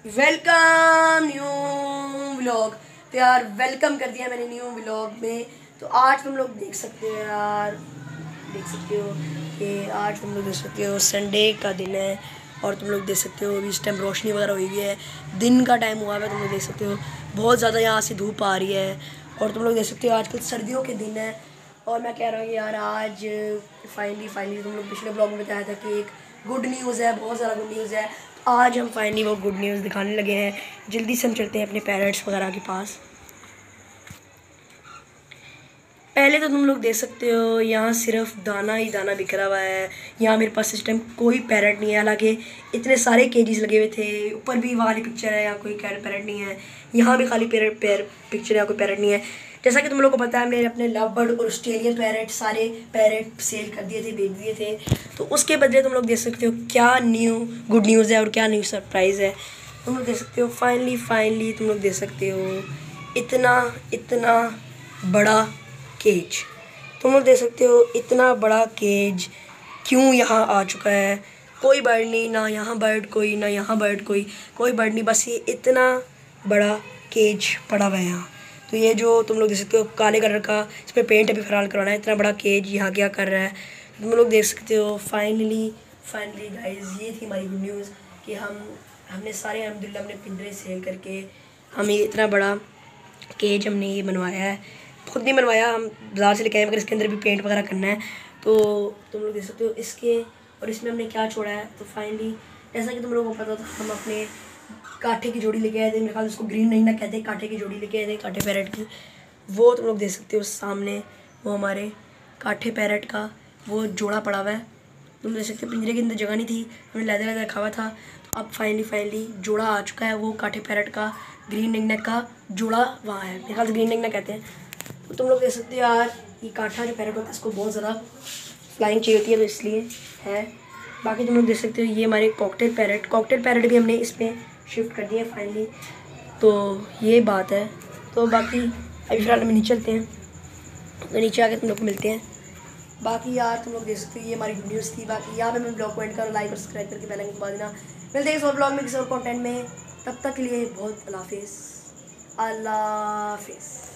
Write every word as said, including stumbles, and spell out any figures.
Welcome new vlog. तो यार welcome कर दिया मैंने न्यू व्लॉग में। तो आज तुम लोग देख सकते हो यार देख सकते हो कि आज तुम लोग देख सकते हो संडे का दिन है और तुम लोग देख सकते हो इस टाइम रोशनी वगैरह हुई हुई है, दिन का टाइम हुआ है। तुम लोग देख सकते हो बहुत ज़्यादा यहाँ से धूप आ रही है और तुम लोग देख सकते हो आजकल सर्दियों के दिन है। और मैं कह रहा हूँ यार आज फाइनली फाइनली तुम लोग पिछले ब्लॉग में बताया था कि एक गुड न्यूज़ है, बहुत ज़्यादा गुड न्यूज़ है। आज हम फाइनली वो गुड न्यूज़ दिखाने लगे हैं। जल्दी से हम चलते हैं अपने पेरेंट्स वगैरह के पास। पहले तो तुम लोग देख सकते हो यहाँ सिर्फ दाना ही दाना बिखरा हुआ है। यहाँ मेरे पास इस टाइम कोई पैरेट नहीं है, हालांकि इतने सारे केजीज लगे हुए थे। ऊपर भी वाली पिक्चर है, यहाँ कोई पैरेट नहीं है। यहाँ भी खाली पैरेट पैर पिक्चर है, यहाँ कोई पैरेट नहीं है। जैसा कि तुम लोग को पता है मैंने अपने लव बर्ड और ऑस्ट्रेलियन पैरेट सारे पैरेट सेल कर दिए थे, बेच दिए थे। तो उसके बदले तुम लोग देख सकते हो क्या न्यू गुड न्यूज़ है और क्या न्यू सरप्राइज़ है। तुम लोग देख सकते हो फाइनली फाइनली तुम लोग देख सकते हो इतना इतना बड़ा केज। तुम लोग देख सकते हो इतना बड़ा केज क्यों यहाँ आ चुका है। कोई बर्ड नहीं, ना यहाँ बर्ड कोई, ना यहाँ बर्ड कोई, कोई बर्ड नहीं, बस ये इतना बड़ा केज पड़ा हुआ है यहाँ। तो ये जो तुम लोग देख सकते हो काले कलर का, इसमें पेंट अभी फिलहाल करवाना है। इतना बड़ा केज यहाँ क्या कर रहा है तुम लोग देख सकते हो। फाइनली फाइनली गाइस ये थी हमारी गुड न्यूज़ कि हम हमने सारे अल्हम्दुलिल्लाह अपने पिंजरे सेल करके हमें इतना बड़ा केज हमने ये बनवाया है। खुद नहीं बनवाया, हम बाज़ार से लेके आए, मगर इसके अंदर भी पेंट वगैरह करना है। तो तुम लोग देख सकते हो इसके और इसमें हमने क्या छोड़ा है। तो फाइनली जैसा कि तुम लोगों को पता था, हम अपने कांटे की जोड़ी लेके आए थे। मेरे ख्याल उसको ग्रीन नहीं ना कहते, कांटे की जोड़ी लेके आए थे, कांटे पैरेट की। वो तुम लोग देख सकते हो सामने, वो हमारे कांटे पैरेट का वो जोड़ा पड़ा हुआ है। तुम देख सकते हो पिंजरे के अंदर जगह नहीं थी, हमने लैदर लैदर रखा हुआ था। तो अब फाइनली फाइनली जोड़ा आ चुका है, वो कांटे पैरेट का ग्रीन नेक का जोड़ा वहाँ है। मेरे ख्याल से ग्रीन नेक कहते हैं। तो तुम लोग देख सकते हो यार ये कांटा जो पैरेट होता है इसको बहुत ज़्यादा फ्लाइंग चाहिए होती है, तो इसलिए है। बाकी तुम लोग देख सकते हो ये हमारे कॉकटेल पैरेट कॉकटेल पैरेट भी हमने इसमें शिफ्ट कर दिया फाइनली। तो ये बात है। तो बाकी अभी फिलहाल हम नीचे चलते हैं, तो नीचे आके तुम लोग को मिलते हैं। बाकी यार तुम लोग देख सकते हो ये हमारी वीडियोस थी। बाकी यहाँ पे मैं ब्लॉग को एंड करो, लाइक और सब्सक्राइब करके बेल आइकन दबा देना। मिलते हैं इस और ब्लॉग में किसी और कंटेंट में, तब तक के लिए बहुत अल्लाह हाफिज़। अल्लाह हाफिज़।